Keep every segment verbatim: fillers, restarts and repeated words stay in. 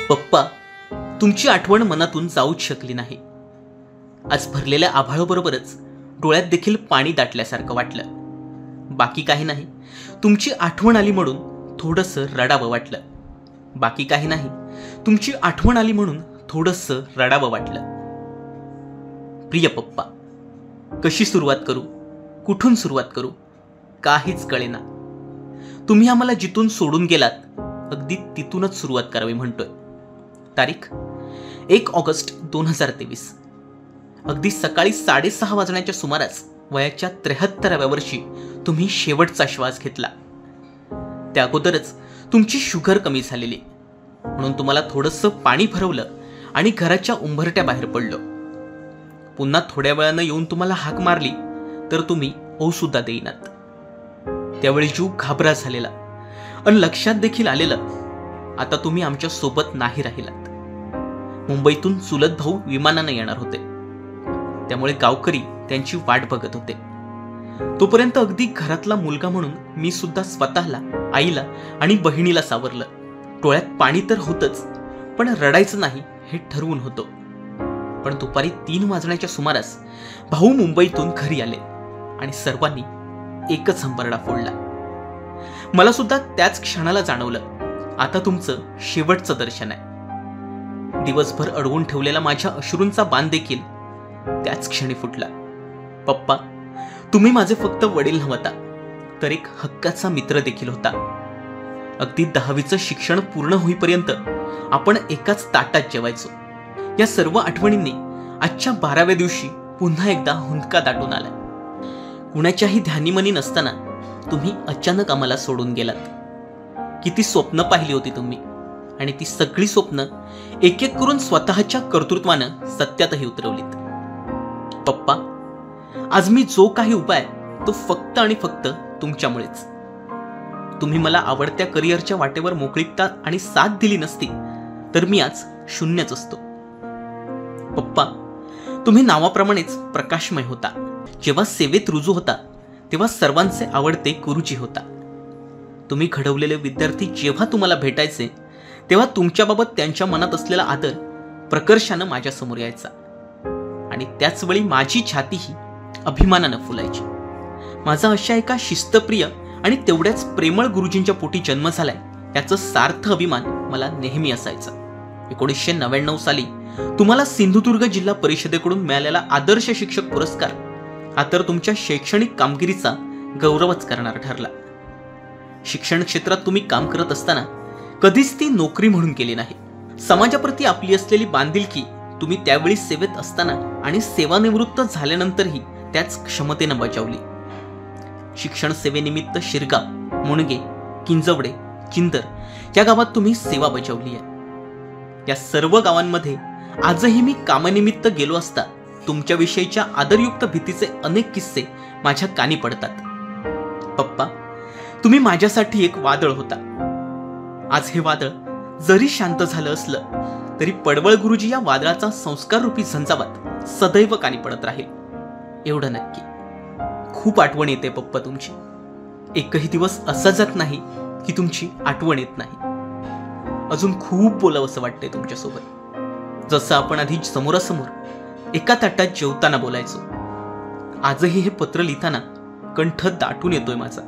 पप्पा, तुमची आठवण मनातून जाऊच शकली नाही. आज भरलेल्या आभाळाबरोबरच डोळ्यात देखील पाणी दाटल्यासारखं वाटलं. बाकी काही नाही, तुमची आठवण आली म्हणून थोडंसं रडावं वाटलं. बाकी काही नाही, तुमची आठवण आली म्हणून थोडंसं रडावं वाटलं. प्रिय पप्पा, कशी सुरुवात करू, कुठून सुरुवात करू, काहीच कळेना. तुम्ही आम्हाला जिथून सोडून गेलात अगदी तिथूनच सुरुवात करावी म्हणतोय. तारीख एक ऑगस्ट दोन हजार तेवीस. अगदी सकाळी साडेसहा वाजण्याच्या सुमारास वयाच्या त्र्याहत्तराव्या वर्षी तुम्ही शेवटचा श्वास घेतला. त्या अगोदरच तुमची शुगर कमी झालेली, म्हणून तुम्हाला थोडंसं पाणी भरवलं आणि घराच्या उंबरट्या बाहेर पडलो. पुन्हा थोड्या वेळानं येऊन तुम्हाला हाक मारली तर तुम्ही ओ सुद्धा देईनात. त्यावेळी जीव घाबरा झालेला आणि लक्षात देखील आलेलं आता तुम्ही आमच्या सोबत नाही राहिलात. मुंबईतून चुलत भाऊ विमानानं येणार होते, त्यामुळे गावकरी त्यांची वाट बघत होते. तोपर्यंत अगदी घरातला मुलगा म्हणून मी सुद्धा स्वतःला, आईला आणि बहिणीला सावरलं. डोळ्यात पाणी तर होतच, पण रडायचं नाही हे ठरवून होतं. पण दुपारी तीन वाजण्याच्या सुमारास भाऊ मुंबईतून घरी आले आणि सर्वांनी एकच हंबरडा फोडला. मला सुद्धा त्याच क्षणाला जाणवलं आता तुमचं शेवटचं दर्शन आहे. दिवसभर अडवून ठेवलेला माझ्या अश्रूंचा बांध देखील त्याच क्षणी फुटला. पप्पा, तुम्ही माझे फक्त वडील नव्हता तर एक हक्काचा मित्र देखील होता. अगदी दहावीचं शिक्षण पूर्ण होईपर्यंत आपण एकाच ताटात जेवायचो. या सर्व आठवणींनी आजच्या बाराव्या दिवशी पुन्हा एकदा हुंदका दाटून आला. कुणाच्याही ध्यानीमनी नसताना तुम्ही अचानक आम्हाला सोडून गेलात. किती स्वप्न पाहिली होती तुम्ही, आणि ती सगळी स्वप्न एक एक करून स्वतःच्या कर्तृत्वानं सत्यातही उतरवलीत. पप्पा, आज मी जो काही उपाय तो फक्त आणि फक्त तुमच्यामुळेच. तुम्ही मला आवडत्या करिअरच्या वाटेवर मोकळीकता आणि साथ दिली नसती तर मी आज शून्यच असतो. पप्पा, तुम्ही नावाप्रमाणेच प्रकाशमय होता. जेव्हा सेवेत रुजू होता तेव्हा सर्वांचे आवडते गुरुजी होता. तुम्ही घडवलेले विद्यार्थी जेव्हा तुम्हाला भेटायचे तेव्हा तुमच्याबाबत त्यांच्या मनात असलेला आदर प्रकर्षानं माझ्या समोर यायचा, आणि त्याच वेळी माझी छातीही अभिमानानं फुलायची. माझा अशा एका शिस्तप्रिय आणि तेवढ्याच प्रेमळ गुरुजींच्या पोटी जन्म झालाय याचा सार्थ अभिमान मला नेहमी असायचा. एकोणीसशे नव्याण्णव साली तुम्हाला सिंधुदुर्ग जिल्हा परिषदेकडून मिळालेला आदर्श शिक्षक पुरस्कार हा तर तुमच्या शैक्षणिक कामगिरीचा गौरवच करणारा ठरला. शिक्षण क्षेत्रात तुम्ही काम करत असताना कधीच ती नोकरी म्हणून केली नाही. समाजाप्रती आपली असलेली बांधिलकी तुम्ही त्यावेळी सेवेत असताना आणि सेवानिवृत्त झाल्यानंतरही त्याच क्षमतेनं बजावली. शिक्षण सेवेनिमित्त शिरगाव, मुणगे, किंजवडे, चिंदर या गावात तुम्ही सेवा बजावली आहे. या सर्व गावांमध्ये आजही मी कामानिमित्त गेलो असता तुमच्याविषयीच्या आदरयुक्त भीतीचे अनेक किस्से माझ्या कानी पडतात. पप्पा, तुम्ही माझ्यासाठी एक वादळ होता. आज हे वादळ जरी शांत झालं असलं तरी पडवळ गुरुजी या वादळाचा संस्काररूपी झंझावात सदैव कानी पडत राहील, एवढं नक्की. खूप आठवण येते पप्पा तुमची. एकही दिवस असा जात नाही की तुमची आठवण येत नाही. अजून खूप बोलावंसं वाटतंय तुमच्यासोबत, जसं आपण आधी समोरासमोर एका ताटात जेवताना बोलायचो. आजही हे पत्र लिहिताना कंठ दाटून येतोय माझा.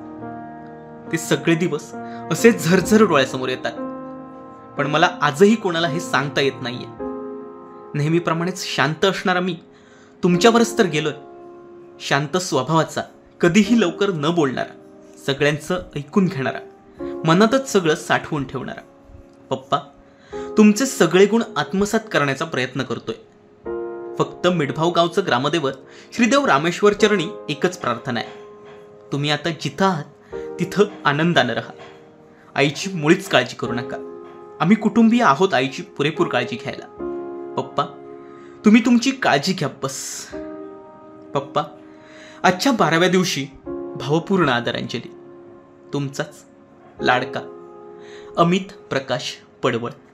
ते सगळे दिवस असे झरझर डोळ्यासमोर येतात, पण मला आजही कोणाला हे सांगता येत नाहीये. नेहमीप्रमाणेच शांत असणारा मी तुमच्यावरच तर गेलोय. शांत स्वभावाचा, कधीही लवकर न बोलणारा, सगळ्यांचं ऐकून घेणारा, मनातच सगळं साठवून ठेवणारा. पप्पा, तुमचे सगळे गुण आत्मसात करण्याचा प्रयत्न करतोय. फक्त मिठभाव गावचं ग्रामदैवत श्रीदेव रामेश्वर चरणी एकच प्रार्थना आहे, तुम्ही आता जिथं आहात तिथं आनंदानं राहा. आईची मुळीच काळजी करू नका. आम्ही कुटुंबीय आहोत आईची पुरेपूर काळजी घ्यायला. पप्पा, तुम्ही तुमची काळजी घ्या बस. पप्पा, आजच्या बाराव्या दिवशी भावपूर्ण आदरांजली. तुमचाच लाडका अमित प्रकाश पडवळ.